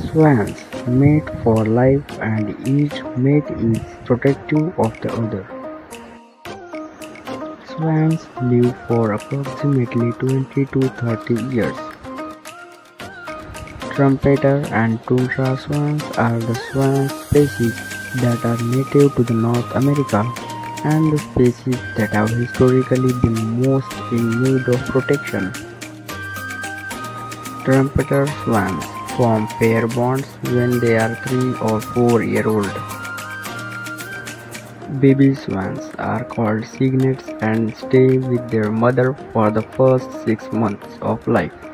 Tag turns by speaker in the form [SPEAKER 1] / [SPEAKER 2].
[SPEAKER 1] Swans mate for life and each mate is protective of the other. Swans live for approximately 20 to 30 years. Trumpeter and tundra swans are the swan species that are native to the North America and the species that have historically been most in need of protection. Trumpeter swans form pair bonds when they are 3 or 4 years old. Baby swans are called cygnets and stay with their mother for the first 6 months of life.